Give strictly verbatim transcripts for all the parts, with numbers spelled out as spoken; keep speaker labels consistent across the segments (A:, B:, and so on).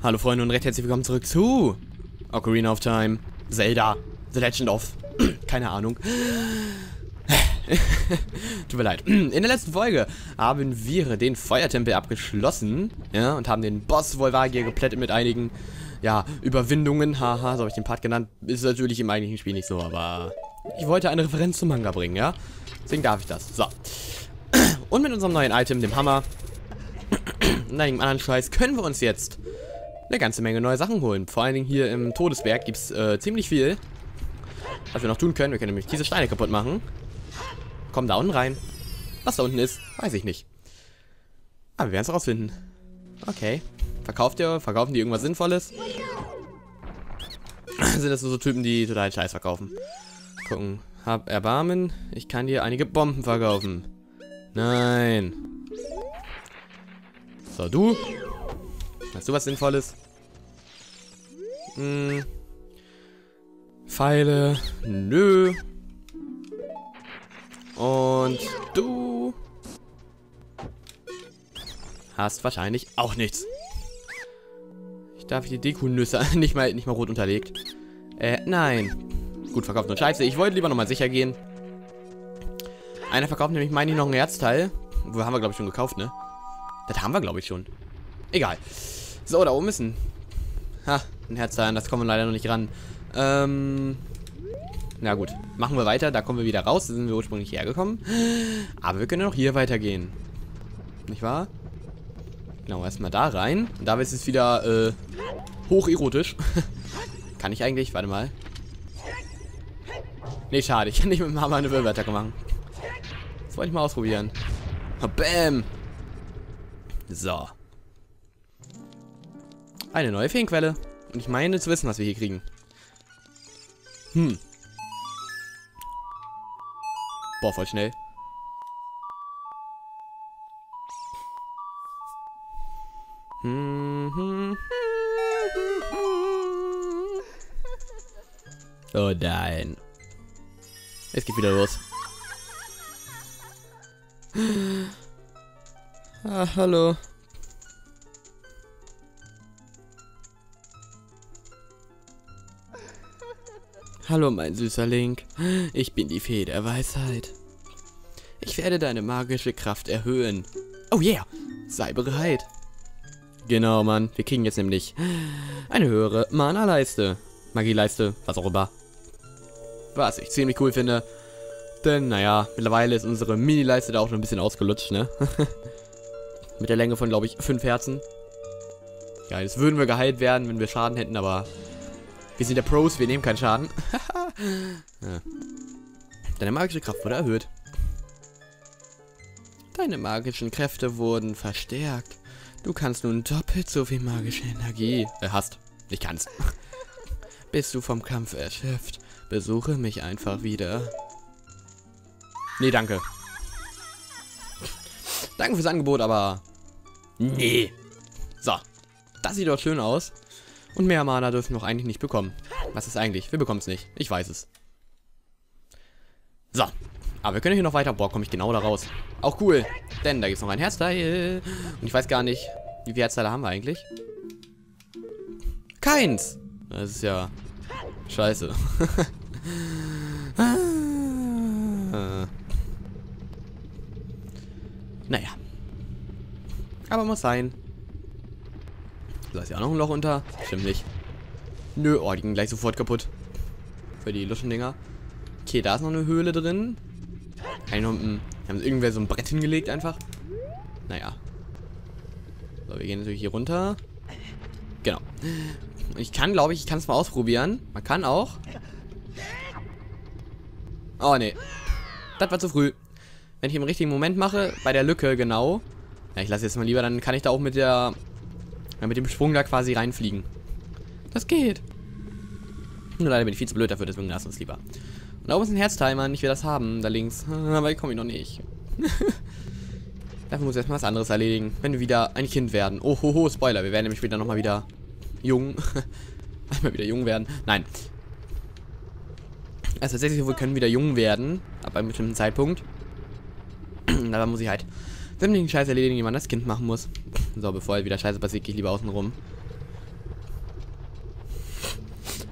A: Hallo Freunde und recht herzlich willkommen zurück zu Ocarina of Time, Zelda, The Legend of... keine Ahnung. Tut mir leid. In der letzten Folge haben wir den Feuertempel abgeschlossen, ja, und haben den Boss Volvagia geplättet mit einigen, ja, Überwindungen. Haha, so habe ich den Part genannt. Ist natürlich im eigentlichen Spiel nicht so, aber ich wollte eine Referenz zum Manga bringen, ja. Deswegen darf ich das. So. Und mit unserem neuen Item, dem Hammer, und einigem anderen Scheiß, können wir uns jetzt eine ganze Menge neue Sachen holen. Vor allen Dingen hier im Todesberg gibt es äh, ziemlich viel, was wir noch tun können. Wir können nämlich diese Steine kaputt machen. Kommen da unten rein. Was da unten ist, weiß ich nicht. Aber wir werden es rausfinden. Okay. Verkauft ihr, verkaufen die irgendwas Sinnvolles? Sind das nur so Typen, die total Scheiß verkaufen? Gucken. Hab Erbarmen. Ich kann dir einige Bomben verkaufen. Nein. So, du. Hast du was Sinnvolles? Hm. Pfeile. Nö. Und du hast wahrscheinlich auch nichts. Ich darf die Deku-Nüsse nicht mal, nicht mal rot unterlegt. Äh, nein. Gut, verkauft nur Scheiße. Ich wollte lieber nochmal sicher gehen. Einer verkauft nämlich, meine ich, noch ein Herzteil. Wo haben wir, glaube ich, schon gekauft, ne? Das haben wir, glaube ich, schon. Egal. So, da oben ist ein... Ha, ein Herzteil. Das kommen wir leider noch nicht ran. Ähm... Na gut, machen wir weiter. Da kommen wir wieder raus. Da sind wir ursprünglich hergekommen. Aber wir können auch hier weitergehen. Nicht wahr? Genau, erstmal da rein. Und da ist es wieder äh, hocherotisch. Kann ich eigentlich? Warte mal. Nee, schade. Ich kann nicht mit dem Hammer eine Wirbelattacke machen. Das wollte ich mal ausprobieren. Bäm! So. Eine neue Feenquelle. Und ich meine zu wissen, was wir hier kriegen. Hm. Boah, voll schnell. Oh nein. Es geht wieder los. Ah, hallo. Hallo, mein süßer Link. Ich bin die Fee der Weisheit. Ich werde deine magische Kraft erhöhen. Oh yeah, sei bereit. Genau, Mann. Wir kriegen jetzt nämlich eine höhere Mana-Leiste. Magie-Leiste, was auch immer. Was ich ziemlich cool finde. Denn, naja, mittlerweile ist unsere Mini-Leiste da auch schon ein bisschen ausgelutscht, ne? Mit der Länge von, glaube ich, fünf Herzen. Ja, jetzt würden wir geheilt werden, wenn wir Schaden hätten, aber... Wir sind ja Pros, wir nehmen keinen Schaden. Ja. Deine magische Kraft wurde erhöht. Deine magischen Kräfte wurden verstärkt. Du kannst nun doppelt so viel magische Energie... Äh, hast. Ich kann's. Bist du vom Kampf erschöpft? Besuche mich einfach wieder. Nee, danke. Danke fürs Angebot, aber... Nee. So. Das sieht doch schön aus. Und mehr Mana dürfen wir noch eigentlich nicht bekommen. Was ist eigentlich? Wir bekommen es nicht. Ich weiß es. So. Aber wir können hier noch weiter. Boah, komme ich genau da raus. Auch cool. Denn da gibt es noch ein Herzteil. Und ich weiß gar nicht, wie viele Herzteile haben wir eigentlich? Keins. Das ist ja... Scheiße. Naja. Aber muss sein. Da ist ja auch noch ein Loch unter. Stimmt nicht. Nö, oh, die gehen gleich sofort kaputt. Für die Luschendinger. Okay, da ist noch eine Höhle drin. Kann ich noch, mh, haben irgendwer so ein Brett hingelegt einfach. Naja. So, wir gehen natürlich hier runter. Genau. Ich kann, glaube ich, ich kann es mal ausprobieren. Man kann auch. Oh, nee. Das war zu früh. Wenn ich im richtigen Moment mache, bei der Lücke, genau. Ja, ich lasse jetzt mal lieber, dann kann ich da auch mit der... Ja, mit dem Sprung da quasi reinfliegen. Das geht. Nur leider bin ich viel zu blöd dafür, deswegen lassen wir es lieber. Und da oben ist ein Herzteil, Mann. Ich will das haben, da links. Aber ich komme ich noch nicht. Dafür muss ich erstmal was anderes erledigen. Wenn wir wieder ein Kind werden. Oh, ho, ho, Spoiler. Wir werden nämlich später nochmal wieder jung. Einmal wieder jung werden. Nein. Also tatsächlich, wir können wieder jung werden. Ab einem bestimmten Zeitpunkt. Aber muss ich halt sämtlichen Scheiß erledigen, die man das Kind machen muss. So, bevor halt wieder Scheiße passiert, gehe ich lieber außen rum.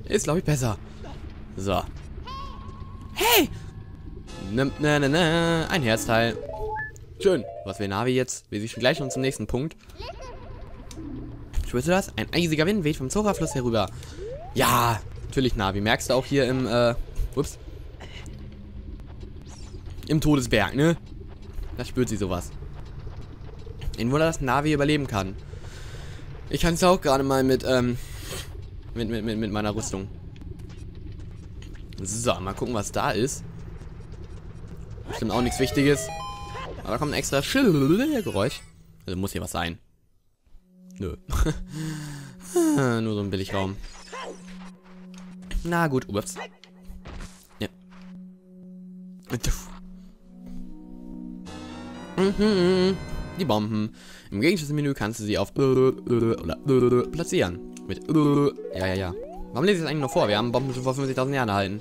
A: Ist, glaube ich, besser. So. Hey! Na, na, na, na. Ein Herzteil. Schön. Was will Navi jetzt? Wir sehen gleich schon zum nächsten Punkt. Spürst du das? Ein eisiger Wind weht vom Zora-Fluss herüber. Ja, natürlich, Navi. Merkst du auch hier im, äh, ups. Im Todesberg, ne? Da spürt sie sowas. Ein Wunder, dass Navi überleben kann. Ich kann es auch gerade mal mit, ähm, mit, mit, mit, mit meiner Rüstung. So, mal gucken, was da ist. Bestimmt auch nichts Wichtiges. Aber da kommt ein extra Geräusch. Also muss hier was sein. Nö. Nur so ein Billigraum. Na gut, ups. Ja. Die Bomben. Im Gegenstandsmenü kannst du sie auf oder platzieren. Mit ja, ja, ja. Warum lese ich das eigentlich noch vor? Wir haben Bomben schon vor fünfzigtausend Jahren erhalten.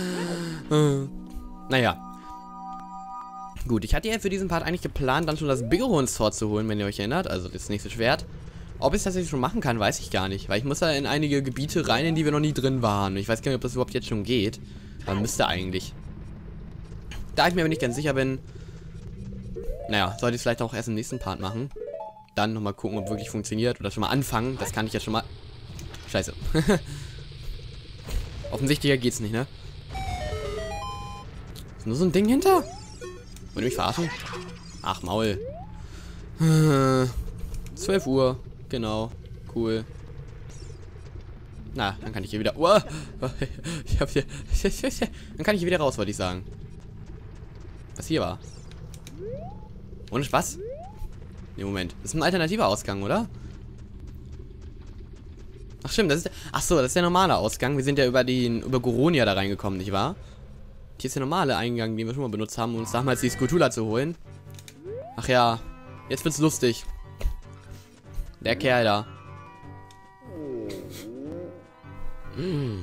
A: Naja. Gut, ich hatte ja für diesen Part eigentlich geplant, dann schon das Bighorn-Sword zu holen, wenn ihr euch erinnert. Also das nächste Schwert. Ob ich das tatsächlich schon machen kann, weiß ich gar nicht. Weil ich muss da in einige Gebiete rein, in die wir noch nie drin waren. Ich weiß gar nicht, ob das überhaupt jetzt schon geht. Aber müsste eigentlich. Da ich mir aber nicht ganz sicher bin, naja, sollte ich es vielleicht auch erst im nächsten Part machen. Dann nochmal gucken, ob wirklich funktioniert. Oder schon mal anfangen. Das kann ich ja schon mal... Scheiße. Offensichtlicher geht's nicht, ne? Ist nur so ein Ding hinter? Wollt ihr mich verarschen? Ach, Maul. zwölf Uhr. Genau. Cool. Na, dann kann ich hier wieder... Oh, ich hab hier... Dann kann ich hier wieder raus, wollte ich sagen. Was hier war. Ohne Spaß? Ne, Moment. Das ist ein alternativer Ausgang, oder? Ach stimmt, das ist der... Ach so, das ist der normale Ausgang. Wir sind ja über den... über Goronia da reingekommen, nicht wahr? Hier ist der normale Eingang, den wir schon mal benutzt haben, um uns damals die Skulltula zu holen. Ach ja. Jetzt wird's lustig. Der Kerl da. Hm.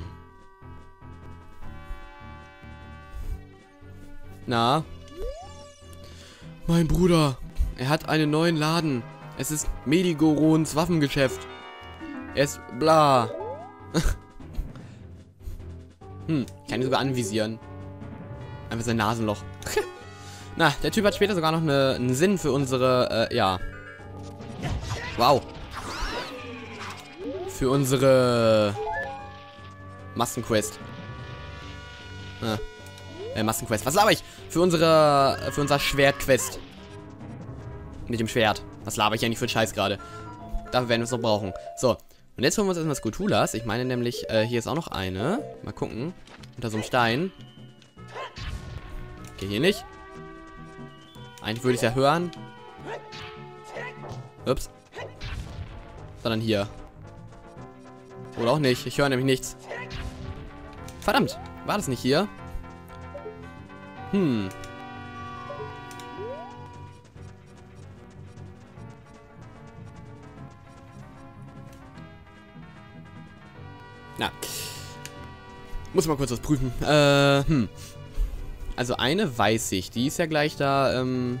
A: Na? Mein Bruder. Er hat einen neuen Laden. Es ist Medigorons Waffengeschäft. Er ist bla. Hm, ich kann ihn sogar anvisieren. Einfach sein Nasenloch. Na, der Typ hat später sogar noch eine, einen Sinn für unsere, äh, ja. Wow. Für unsere Maskenquest. Ah. Äh, Maskenquest. Was laber ich? Für unsere, für unser Schwertquest. Mit dem Schwert. Was laber ich ja nicht für einen Scheiß gerade. Dafür werden wir es noch brauchen. So. Und jetzt holen wir uns erstmal Skulltulas. Ich meine nämlich, äh, hier ist auch noch eine. Mal gucken. Unter so einem Stein. Okay, hier nicht. Eigentlich würde ich es ja hören. Ups. Sondern hier. Oder auch nicht. Ich höre nämlich nichts. Verdammt. War das nicht hier? Hm. Na. Muss mal kurz was prüfen. Äh, hm. Also eine weiß ich. Die ist ja gleich da, ähm...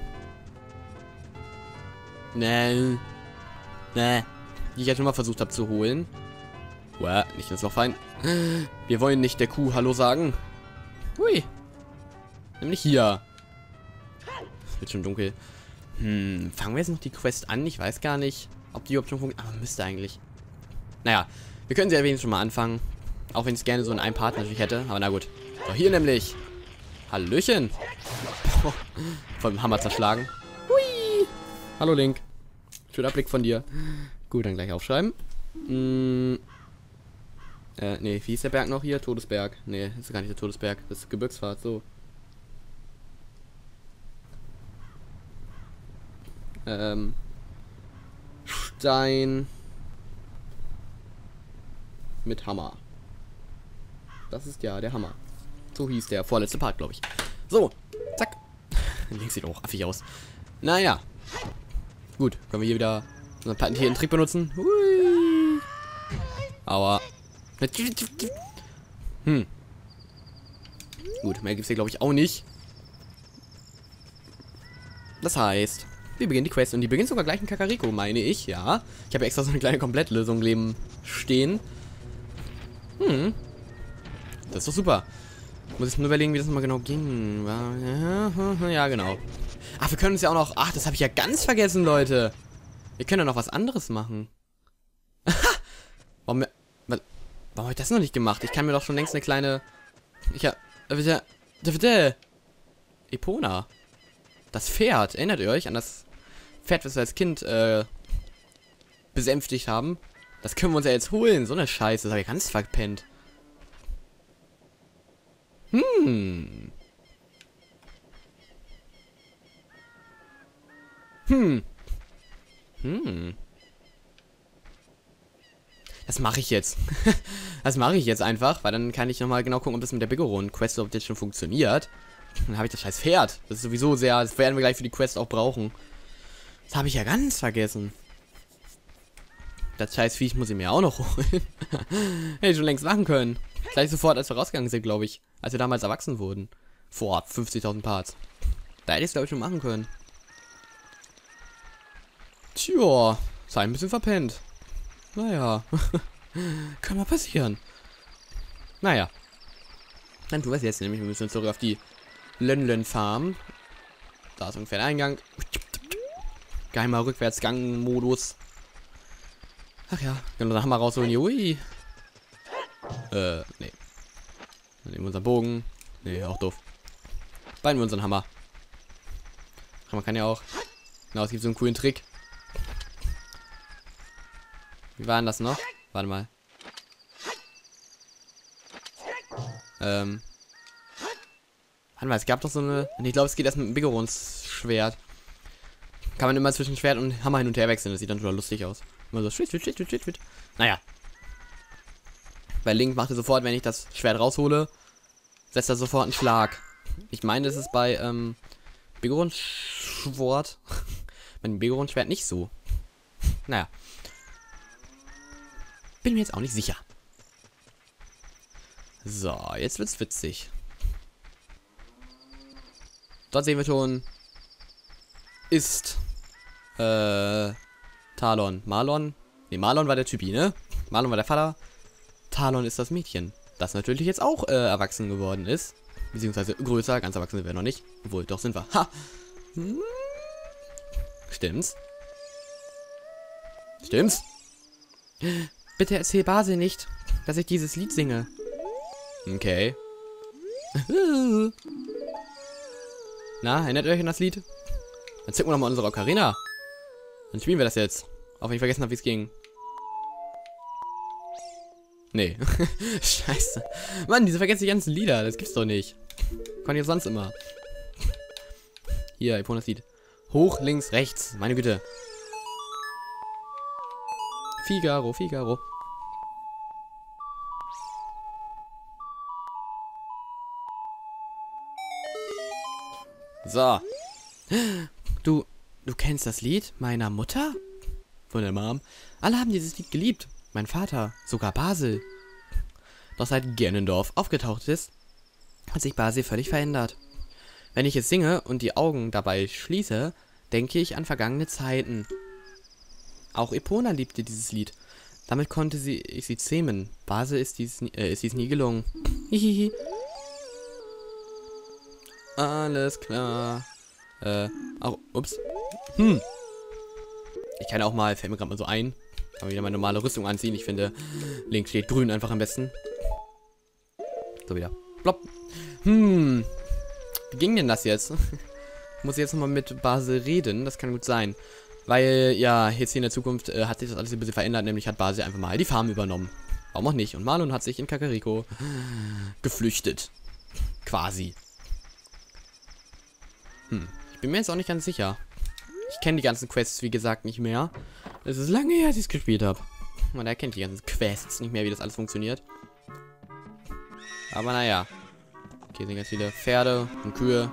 A: Nee. Nee. Die ich ja schon mal versucht habe zu holen. Uah, nicht ins Loch fallen. Wir wollen nicht der Kuh Hallo sagen. Hui. Nämlich hier. Es wird schon dunkel. Hm, fangen wir jetzt noch die Quest an? Ich weiß gar nicht, ob die überhaupt schon funktioniert. Aber müsste eigentlich. Naja, wir können sie ja wenigstens schon mal anfangen. Auch wenn ich es gerne so in einem Part natürlich hätte. Aber na gut. So, hier nämlich. Hallöchen. Oh, voll mit dem Hammer zerschlagen. Hui. Hallo Link. Schöner Blick von dir. Gut, dann gleich aufschreiben. Hm. Äh, nee, wie hieß der Berg noch hier? Todesberg. Nee, das ist gar nicht der Todesberg. Das ist Gebirgsfahrt, so. Ähm. Stein. Mit Hammer. Das ist ja der Hammer. So hieß der vorletzte Part, glaube ich. So, zack. Links sieht auch affig aus. Naja. Gut, können wir hier wieder unseren patentierten Trick benutzen. Hui. Aua. Hm. Gut, mehr gibt es hier, glaube ich, auch nicht. Das heißt, wir beginnen die Quest. Und die beginnt sogar gleich in Kakariko, meine ich, ja. Ich habe extra so eine kleine Komplettlösung neben stehen. Hm. Das ist doch super. Muss ich nur überlegen, wie das nochmal genau ging. Ja, genau. Ach, wir können uns ja auch noch... Ach, das habe ich ja ganz vergessen, Leute. Wir können ja noch was anderes machen. Warum... Warum habe ich das noch nicht gemacht? Ich kann mir doch schon längst eine kleine... Ich hab... Epona. Das Pferd. Erinnert ihr euch an das Pferd, was wir als Kind äh, besänftigt haben? Das können wir uns ja jetzt holen. So eine Scheiße. Das habe ich ganz verpennt. Hm. Hm. Hm. Das mache ich jetzt. Das mache ich jetzt einfach, weil dann kann ich nochmal genau gucken, ob das mit der Bigoron-Quest ob das schon funktioniert. Dann habe ich das scheiß Pferd. Das ist sowieso sehr... Das werden wir gleich für die Quest auch brauchen. Das habe ich ja ganz vergessen. Das scheiß Viech muss ich mir auch noch holen. Hätte ich schon längst machen können. Gleich sofort, als wir rausgegangen sind, glaube ich. Als wir damals erwachsen wurden. Vor fünfzigtausend Parts. Da hätte ich es, glaube ich, schon machen können. Tja, sei ein bisschen verpennt. Naja. Kann mal passieren. Naja. Dann tun wir es jetzt nämlich. Wir müssen zurück auf die Lönlen-Farm. Da ist ungefähr der Eingang. Geheimer Rückwärtsgang-Modus. Ach ja, können wir den Hammer rausholen. Ui. Äh, nee. Dann nehmen wir unseren Bogen. Nee, auch doof. Beiden wir unseren Hammer. Man kann ja auch... Genau, es gibt so einen coolen Trick. Wie war denn das noch? Warte mal. Ähm. Warte mal, es gab doch so eine... Ich glaube, es geht erst mit dem Bigorons Schwert. Kann man immer zwischen Schwert und Hammer hin und her wechseln. Das sieht dann schon lustig aus. Immer so schwitt, schwitt, schwitt, schwitt, schwitt. Naja. Bei Link macht er sofort, wenn ich das Schwert raushole, setzt er sofort einen Schlag. Ich meine, das ist bei, ähm, Bigorons Schwert. Bei dem Bigorons Schwert nicht so. Naja. Bin mir jetzt auch nicht sicher. So, jetzt wird's witzig. Dort sehen wir schon. Ist. Äh. Talon. Marlon. Ne, Marlon war der Typi, ne? Marlon war der Vater. Talon ist das Mädchen. Das natürlich jetzt auch äh, erwachsen geworden ist. Beziehungsweise größer. Ganz erwachsen sind wir noch nicht. Obwohl, doch sind wir. Ha! Hm. Stimmt's? Stimmt's? Bitte erzähl Basil nicht, dass ich dieses Lied singe. Okay. Na, erinnert ihr euch an das Lied? Dann zücken wir nochmal unsere Ocarina. Dann spielen wir das jetzt. Auch wenn ich vergessen habe, wie es ging. Nee. Scheiße. Mann, diese vergessen die ganzen Lieder. Das gibt's doch nicht. Kann ich sonst immer. Hier, ich das Lied. Hoch, links, rechts. Meine Güte. Figaro, Figaro. So. Du, du kennst das Lied meiner Mutter? Von der Mom. Alle haben dieses Lied geliebt. Mein Vater, sogar Basil. Doch seit Ganondorf aufgetaucht ist, hat sich Basil völlig verändert. Wenn ich es singe und die Augen dabei schließe, denke ich an vergangene Zeiten. Auch Epona liebte dieses Lied. Damit konnte sie ich sie zähmen. Basil ist dies, äh, ist dies nie gelungen. Hihihi. Alles klar. Äh, auch, ups. Hm. Ich kann auch mal, fällt mir gerade mal so ein, aber wieder meine normale Rüstung anziehen. Ich finde, Link steht grün einfach am besten. So wieder. Plopp. Hm. Wie ging denn das jetzt? Muss ich jetzt nochmal mit Basil reden? Das kann gut sein. Weil, ja, jetzt hier in der Zukunft äh, hat sich das alles ein bisschen verändert. Nämlich hat Basil einfach mal die Farm übernommen. Warum auch nicht? Und Marlon hat sich in Kakariko geflüchtet. Quasi. Hm. Ich bin mir jetzt auch nicht ganz sicher. Ich kenne die ganzen Quests, wie gesagt, nicht mehr. Es ist lange her, dass ich es gespielt habe. Man erkennt die ganzen Quests nicht mehr, wie das alles funktioniert. Aber naja. Hier sind ganz viele Pferde und Kühe.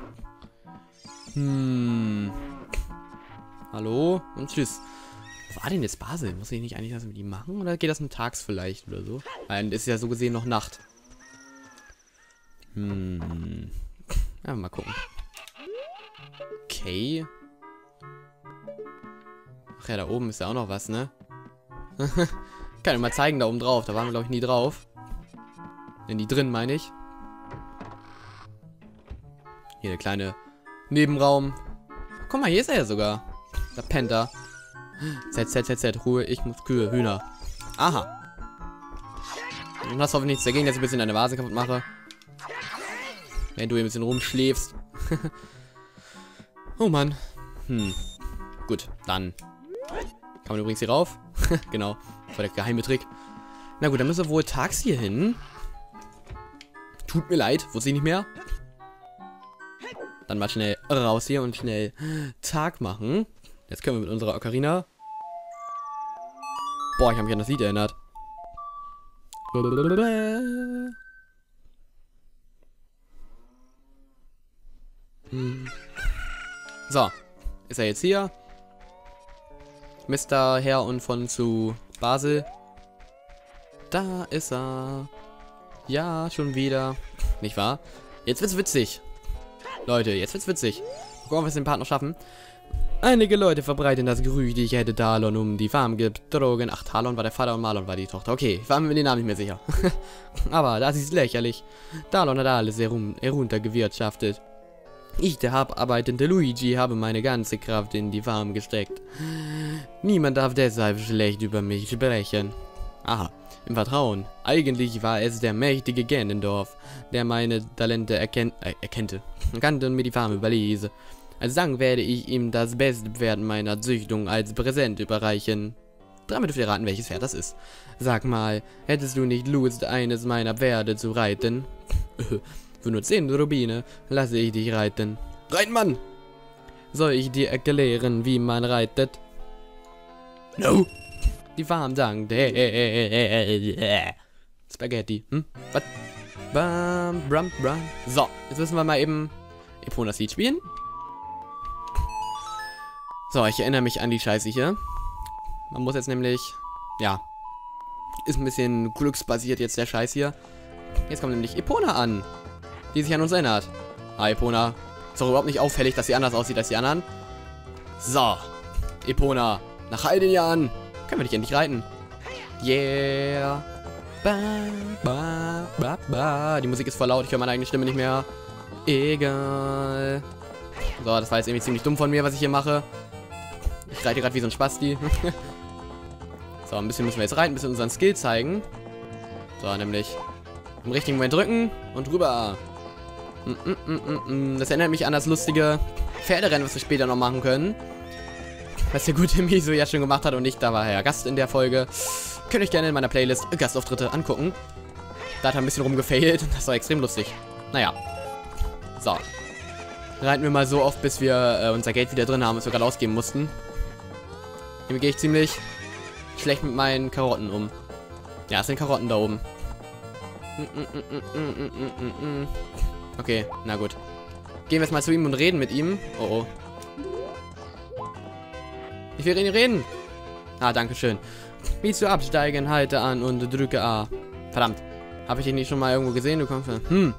A: Hm. Hallo? Und tschüss. Wo war denn jetzt Basil? Muss ich nicht eigentlich was mit ihm machen? Oder geht das nur tags vielleicht oder so? Weil es ist ja so gesehen noch Nacht. Hm. Ja, mal gucken. Okay. Ach ja, da oben ist ja auch noch was, ne? Kann ich mal zeigen, da oben drauf. Da waren wir, glaube ich, nie drauf. In die drin, meine ich. Hier der kleine Nebenraum. Guck mal, hier ist er ja sogar. Der Penta. Z, Z, Z, Z, Ruhe, ich muss Kühe, Hühner. Aha. Du hast hoffentlich nichts dagegen, dass ich ein bisschen deine Vase kaputt mache. Wenn du hier ein bisschen rumschläfst. Oh Mann. Hm. Gut, dann. Kann man übrigens hier rauf. Genau. Das war der geheime Trick. Na gut, dann müssen wir wohl tags hier hin. Tut mir leid, wusste ich nicht mehr. Dann mal schnell raus hier und schnell Tag machen. Jetzt können wir mit unserer Ocarina. Boah, ich habe mich an das Lied erinnert. So, ist er jetzt hier? Mister Herr und von zu Basel. Da ist er. Ja, schon wieder. Nicht wahr? Jetzt wird's witzig. Leute, jetzt wird's witzig. Gucken, ob wir es den Part noch schaffen. Einige Leute verbreiten das Gerücht, ich hätte Talon um die Farm betrogen. Ach, Talon war der Vater und Malon war die Tochter. Okay, ich war mir den Namen nicht mehr sicher. Aber das ist lächerlich. Talon hat alles herum, heruntergewirtschaftet. Ich, der abarbeitende Luigi, habe meine ganze Kraft in die Farm gesteckt. Niemand darf deshalb schlecht über mich sprechen. Aha, im Vertrauen. Eigentlich war es der mächtige Ganondorf, der meine Talente erken äh, erkannte, kannte und mir die Farm überließ. Als Dank werde ich ihm das beste Pferd meiner Züchtung als Präsent überreichen. Damit dürft ihr raten, welches Pferd das ist. Sag mal, hättest du nicht Lust, eines meiner Pferde zu reiten? Für nur zehn Rubine lasse ich dich reiten. Reiten, Mann! Soll ich dir erklären, wie man reitet? No! Die Farm dankt. Spaghetti. Hm? Was? Bam, bram, bram. So, jetzt müssen wir mal eben Eponas Lied spielen. So, ich erinnere mich an die Scheiße hier. Man muss jetzt nämlich, ja, ist ein bisschen glücksbasiert jetzt der Scheiß hier. Jetzt kommt nämlich Epona an, die sich an uns erinnert. Ah, Epona. Ist doch überhaupt nicht auffällig, dass sie anders aussieht als die anderen. So, Epona, nach all den Jahren können wir dich endlich reiten. Yeah. Ba, ba, ba, ba. Die Musik ist voll laut, ich höre meine eigene Stimme nicht mehr. Egal. So, das war jetzt irgendwie ziemlich dumm von mir, was ich hier mache. Ich reite gerade wie so ein Spasti. So, ein bisschen müssen wir jetzt reiten, ein bisschen unseren Skill zeigen. So, nämlich im richtigen Moment drücken und rüber. Das erinnert mich an das lustige Pferderennen, was wir später noch machen können. Was der gute Miso ja schon gemacht hat und ich, da war er ja Gast in der Folge. Könnt ihr euch gerne in meiner Playlist Gastauftritte angucken. Da hat er ein bisschen rumgefailt. Das war extrem lustig. Naja. So. Reiten wir mal so oft, bis wir äh, unser Geld wieder drin haben, was wir gerade ausgeben mussten. Hier gehe ich ziemlich schlecht mit meinen Karotten um. Ja, es sind Karotten da oben. Okay, na gut. Gehen wir jetzt mal zu ihm und reden mit ihm. Oh oh. Ich will ihn reden. Ah, danke schön. Wie zu absteigen, halte an und drücke A. Verdammt. Habe ich dich nicht schon mal irgendwo gesehen? Du kommst. Hm.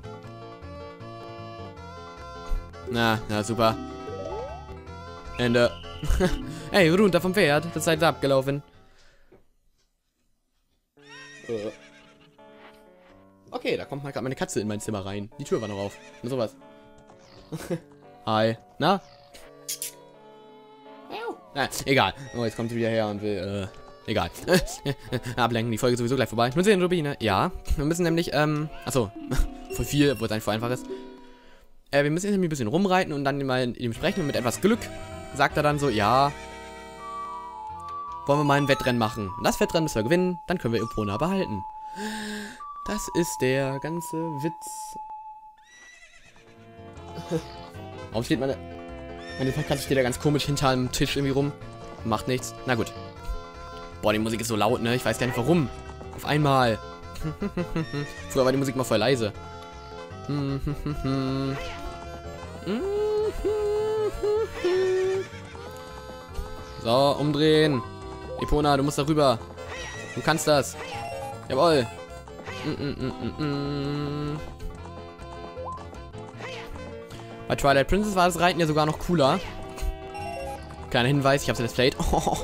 A: Na, na super. Ende. Ey, runter vom Pferd. Das Zeit ist abgelaufen. Uh. Okay, da kommt mal gerade meine Katze in mein Zimmer rein. Die Tür war noch auf. Und sowas. Hi. Na? Na, egal. Oh, jetzt kommt sie wieder her und will, äh, egal. Ablenken, die Folge ist sowieso gleich vorbei. Nur sehen, Rubine. Ja. Wir müssen nämlich, ähm, achso. Voll viel, obwohl es eigentlich voll einfach ist. Äh, wir müssen jetzt nämlich ein bisschen rumreiten und dann mal mit ihm sprechen und mit etwas Glück sagt er dann so, ja, wollen wir mal ein Wettrennen machen. Und das Wettrennen müssen wir gewinnen, dann können wir Epona behalten. Das ist der ganze Witz. Warum steht meine... Meine Katze steht da ganz komisch hinter einem Tisch irgendwie rum. Macht nichts. Na gut. Boah, die Musik ist so laut, ne? Ich weiß gar nicht warum. Auf einmal. Früher war die Musik mal voll leise. So, umdrehen. Epona, du musst da rüber. Du kannst das. Jawohl. Bei Twilight Princess war das Reiten ja sogar noch cooler. Kleiner Hinweis, ich habe es jetzt played. Oh.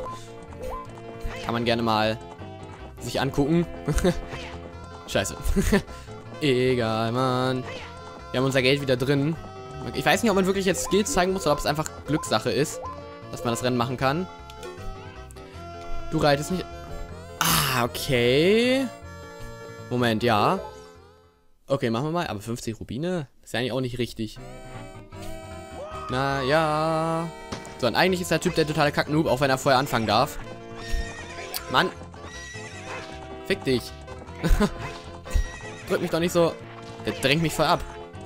A: Kann man gerne mal sich angucken. Scheiße. Egal, Mann. Wir haben unser Geld wieder drin. Ich weiß nicht, ob man wirklich jetzt Skills zeigen muss oder ob es einfach Glückssache ist, dass man das Rennen machen kann. Du reitest nicht... Ah, okay. Moment, ja. Okay, machen wir mal. Aber fünfzig Rubine? Das ist ja eigentlich auch nicht richtig. Na ja. So, und eigentlich ist der Typ der totale Kack-Noob, auch wenn er vorher anfangen darf. Mann. Fick dich. Drück mich doch nicht so. Der drängt mich voll ab.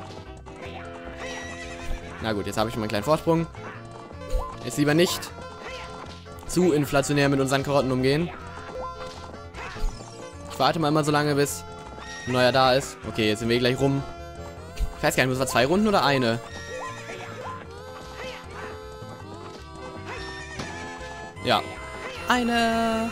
A: Na gut, jetzt habe ich schon mal einen kleinen Vorsprung. Jetzt lieber nicht zu inflationär mit unseren Karotten umgehen. Ich warte mal immer so lange, bis ein neuer da ist. Okay, jetzt sind wir gleich rum. Ich weiß gar nicht, müssen wir zwei Runden oder eine? Ja. Eine.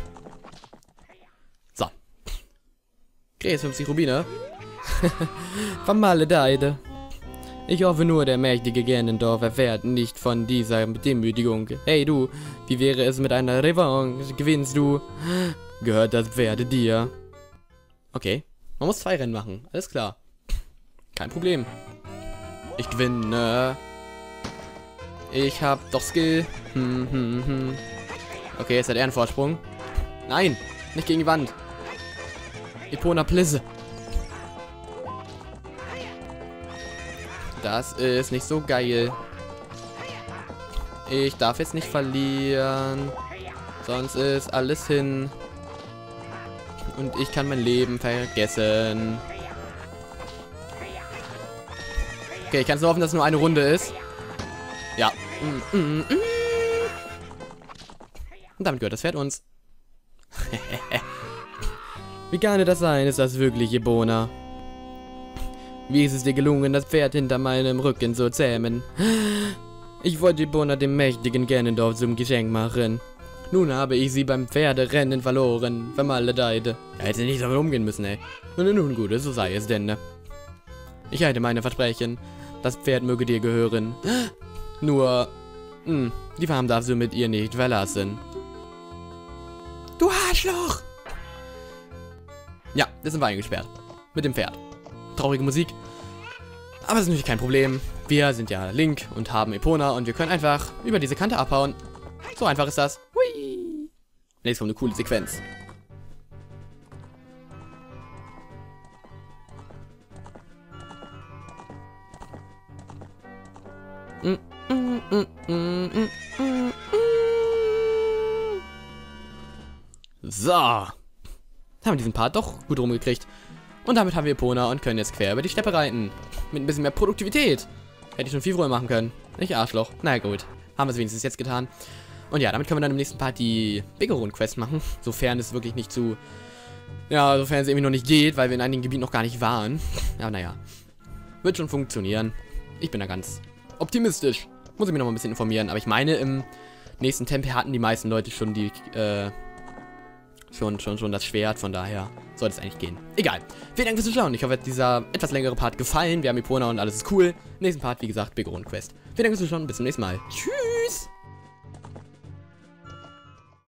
A: So. Okay, jetzt fünfzig Rubine. Vermaledeide. Ich hoffe nur, der mächtige Ganondorf erfährt nicht von dieser Demütigung. Hey du, wie wäre es mit einer Revanche? Gewinnst du? Gehört das Pferd dir. Okay, man muss zwei Rennen machen, alles klar. Kein Problem. Ich gewinne. Ich hab doch Skill. Hm, hm, hm. Okay, jetzt hat er einen Vorsprung. Nein, nicht gegen die Wand. Epona Plisse. Das ist nicht so geil. Ich darf jetzt nicht verlieren. Sonst ist alles hin. Und ich kann mein Leben vergessen. Okay, ich kann es nur hoffen, dass es nur eine Runde ist. Ja. Mm, mm, mm. Und damit gehört das Pferd uns. Wie kann das sein? Ist das wirklich Epona? Wie ist es dir gelungen, das Pferd hinter meinem Rücken zu zähmen? Ich wollte Epona dem mächtigen Ganondorf zum Geschenk machen. Nun habe ich sie beim Pferderennen verloren. Vermaledeide. Er hätte nicht damit umgehen müssen, ey. Nun, nun gut, so sei es denn. Ne? Ich halte meine Versprechen. Das Pferd möge dir gehören. Nur, mh, die Farm darfst du mit ihr nicht verlassen. Du Arschloch! Ja, jetzt sind wir eingesperrt. Mit dem Pferd. Traurige Musik. Aber das ist natürlich kein Problem. Wir sind ja Link und haben Epona und wir können einfach über diese Kante abhauen. So einfach ist das. Hui! Nächstes kommt eine coole Sequenz. Mm, mm, mm, mm, mm, mm. So. Haben wir diesen Part doch gut rumgekriegt. Und damit haben wir Epona und können jetzt quer über die Steppe reiten. Mit ein bisschen mehr Produktivität. Hätte ich schon viel früher machen können. Nicht Arschloch. Na gut. Haben wir es wenigstens jetzt getan. Und ja, damit können wir dann im nächsten Part die Bigoron-Quest machen. Sofern es wirklich nicht zu... Ja, sofern es irgendwie noch nicht geht, weil wir in einigen Gebieten noch gar nicht waren. Aber naja. Wird schon funktionieren. Ich bin da ganz optimistisch. Muss ich mich noch mal ein bisschen informieren. Aber ich meine, im nächsten Tempel hatten die meisten Leute schon die... Äh, schon, schon, schon das Schwert. Von daher sollte es eigentlich gehen. Egal. Vielen Dank fürs Zuschauen. Ich hoffe, euch hat dieser etwas längere Part gefallen. Wir haben Epona und alles ist cool. Im nächsten Part, wie gesagt, Bigoron-Quest. Vielen Dank fürs Zuschauen. Bis zum nächsten Mal. Tschüss!